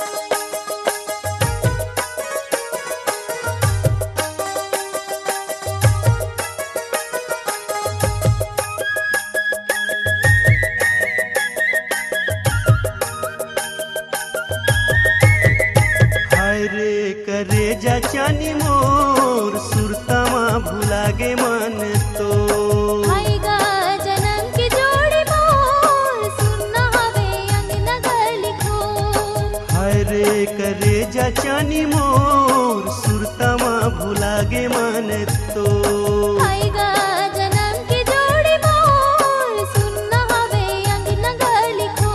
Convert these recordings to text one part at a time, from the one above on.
करे जा चानी मोर सुरतामा भुलागे मन तो आएगा जन्म की जोड़ी मोर सुनना हवे अंगना गली को। हाय रे करे जा चानी मोर सुरतामा भुलागे मन तो आएगा जन्म की जोड़ी मोर सुनना हवे अंगना गली को।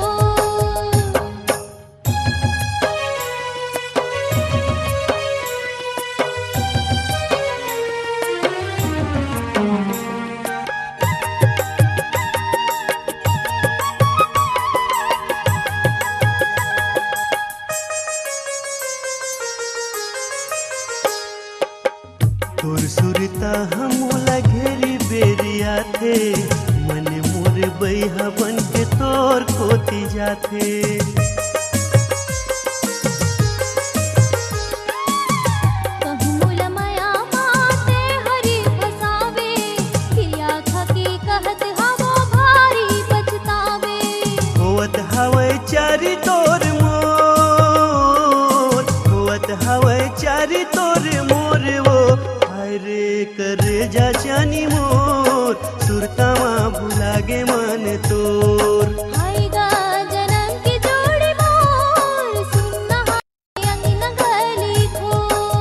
तोर सुरता हमोला घेरी बेरिया थे मन मोर बैहा बन के तोर कोती जाथे। कहूँ मोला माया माते हरी फसावे खिया खकी कहत हवो भारी पछतावे। होवत हवै चारी तोर मोर होवत हवै चारी तोर मोर वो हाय रे करे जा चानी मोर सुरतामा भुलागे मन तोर। आएगा जन्म की जोड़ी मोर सुनना हवे अंगना गली को।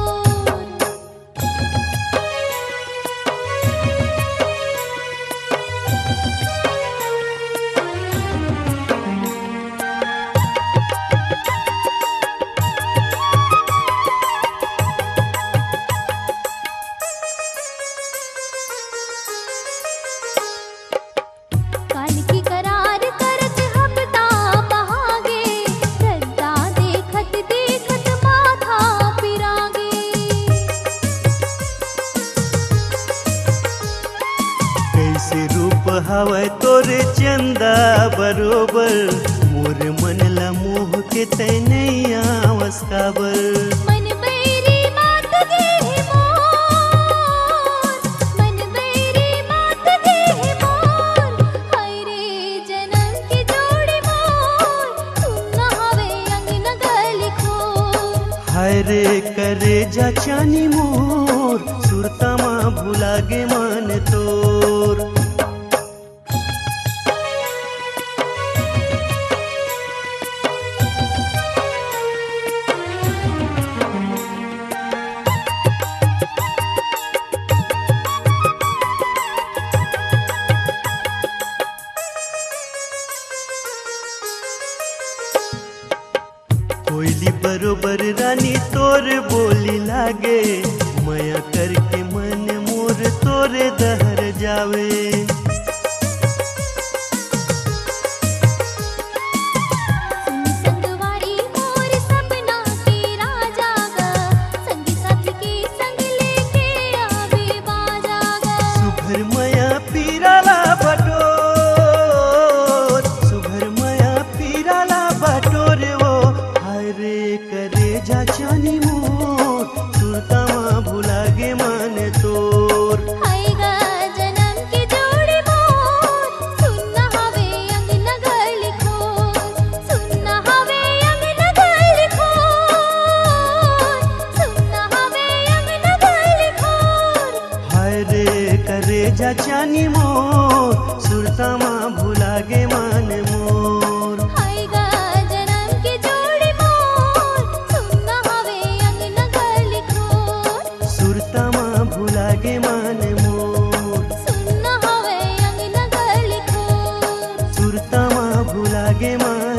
काल की करार करत हफ्ता बहागे रद्दा देखत देखत माथा पिरागे। कैसे रूप हवै तोरे चंदा बरोबर मोर मन ला मोह के तैनैया वस्काबर। मन बैरी मात गे मोर मन बैरी मात गे मोर। हाय रे जन्म की जोड़ी मोर सुनना हवे अंगना गली को। हाय रे करे जा चानी मोर सुरतामा भुलागे मन तोर। कोयली बरोबर रानी तोर बोली लागे माया करके मन मोर तोरे दहर जावे। संगवारी मोर सपना के राजा गा संगी साथी के संग लेके आवे बाजा गा। सुभर माया पीराला बटोर सुभर माया पीराला बटोर वो हाय रे करे जा चानी मोर सुरतामा भुलागे मन तोर। आएगा जन्म की जोड़ी मोर सुनना हवे अंगना गली को। सुनना हवे अंगना गली को। सुनना हवे अंगना गली को। हाय रे करे जा चानी मोर सुरतामा भुलागे मन मोर। आएगा जन्म की जोड़ी मोर सुनना हवे अंगना गली को। सुरतामा भुलागे मन मोर। सुनना हवे अंगना गली को। सुरतामा भुलागे मन